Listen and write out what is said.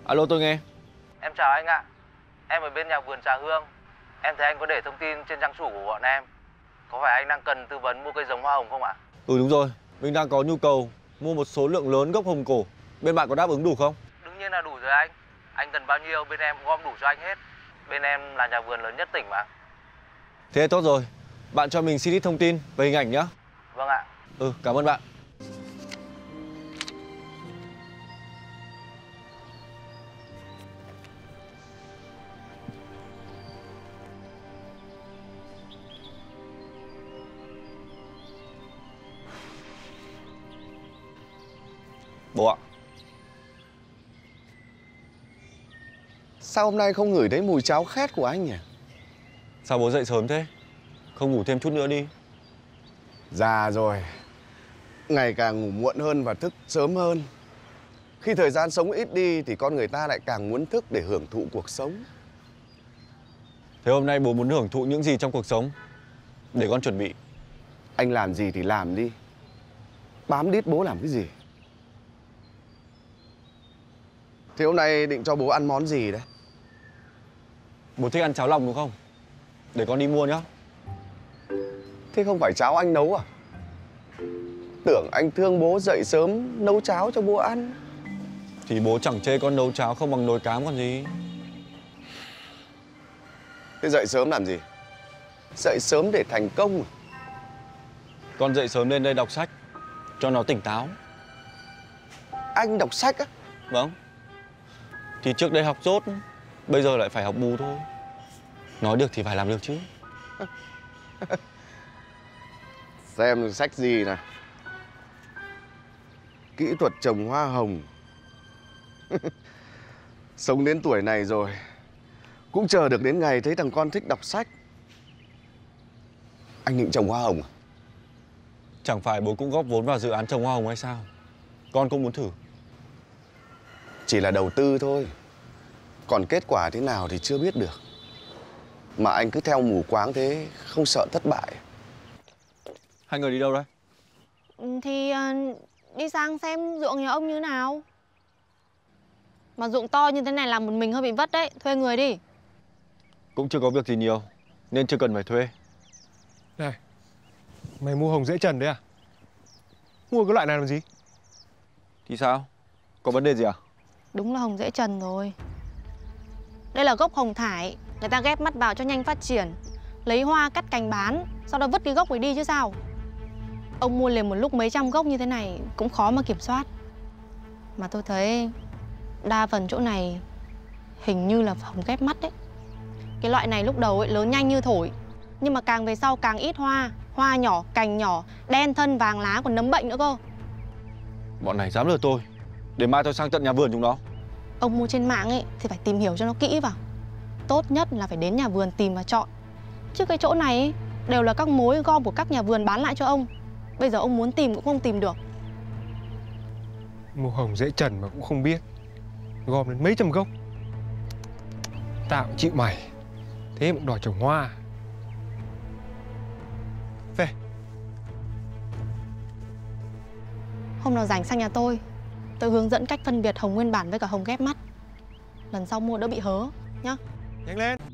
Alo, tôi nghe. Em chào anh ạ. Em ở bên nhà vườn Trà Hương. Em thấy anh có để thông tin trên trang chủ của bọn em. Có phải anh đang cần tư vấn mua cây giống hoa hồng không ạ? Ừ đúng rồi, mình đang có nhu cầu mua một số lượng lớn gốc hồng cổ. Bên bạn có đáp ứng đủ không? Đương nhiên là đủ rồi anh. Anh cần bao nhiêu bên em gom đủ cho anh hết. Bên em là nhà vườn lớn nhất tỉnh mà. Thế tốt rồi. Bạn cho mình xin ít thông tin về hình ảnh nhá. Vâng ạ. Ừ, cảm ơn bạn. Bố ạ. Sao hôm nay không ngửi thấy mùi cháo khét của anh nhỉ? Sao bố dậy sớm thế? Không ngủ thêm chút nữa đi. Già rồi, ngày càng ngủ muộn hơn và thức sớm hơn. Khi thời gian sống ít đi thì con người ta lại càng muốn thức để hưởng thụ cuộc sống. Thế hôm nay bố muốn hưởng thụ những gì trong cuộc sống? Để con chuẩn bị. Anh làm gì thì làm đi. Bám đít bố làm cái gì? Thế hôm nay định cho bố ăn món gì đấy? Bố thích ăn cháo lòng đúng không? Để con đi mua nhá. Thế không phải cháo anh nấu à? Tưởng anh thương bố dậy sớm nấu cháo cho bố ăn. Thì bố chẳng chê con nấu cháo không bằng nồi cám còn gì. Thế dậy sớm làm gì? Dậy sớm để thành công à? Con dậy sớm lên đây đọc sách cho nó tỉnh táo. Anh đọc sách á? Vâng. Thì trước đây học dốt, bây giờ lại phải học bù thôi. Nói được thì phải làm được chứ. Xem sách gì nào. Kỹ thuật trồng hoa hồng. Sống đến tuổi này rồi cũng chờ được đến ngày thấy thằng con thích đọc sách. Anh định trồng hoa hồng à? Chẳng phải bố cũng góp vốn vào dự án trồng hoa hồng hay sao? Con cũng muốn thử. Chỉ là đầu tư thôi. Còn kết quả thế nào thì chưa biết được. Mà anh cứ theo mù quáng thế, không sợ thất bại. Hai người đi đâu đây? Thì đi sang xem ruộng nhà ông như nào. Mà ruộng to như thế này làm một mình hơi bị vất đấy. Thuê người đi. Cũng chưa có việc gì nhiều nên chưa cần phải thuê. Này, mày mua hồng dễ trần đấy à? Mua cái loại này làm gì? Thì sao? Có vấn đề gì à? Đúng là hồng dễ trần rồi. Đây là gốc hồng thải. Người ta ghép mắt vào cho nhanh phát triển. Lấy hoa cắt cành bán, sau đó vứt cái gốc ấy đi chứ sao. Ông mua liền một lúc mấy trăm gốc như thế này cũng khó mà kiểm soát. Mà tôi thấy đa phần chỗ này hình như là hồng ghép mắt đấy. Cái loại này lúc đầu ấy lớn nhanh như thổi, nhưng mà càng về sau càng ít hoa. Hoa nhỏ, cành nhỏ, đen thân vàng lá còn nấm bệnh nữa cơ. Bọn này dám lừa tôi. Để mai tôi sang tận nhà vườn chúng nó. Ông mua trên mạng ấy thì phải tìm hiểu cho nó kỹ vào. Tốt nhất là phải đến nhà vườn tìm và chọn. Chứ cái chỗ này ấy, đều là các mối gom của các nhà vườn bán lại cho ông. Bây giờ ông muốn tìm cũng không tìm được. Mua hồng dễ trần mà cũng không biết. Gom đến mấy trăm gốc. Tao cũng chịu mày. Thế mà đòi trồng hoa. Về. Hôm nào rảnh sang nhà tôi hướng dẫn cách phân biệt hồng nguyên bản với cả hồng ghép mắt. Lần sau mua đỡ bị hớ nhá. Nhanh lên.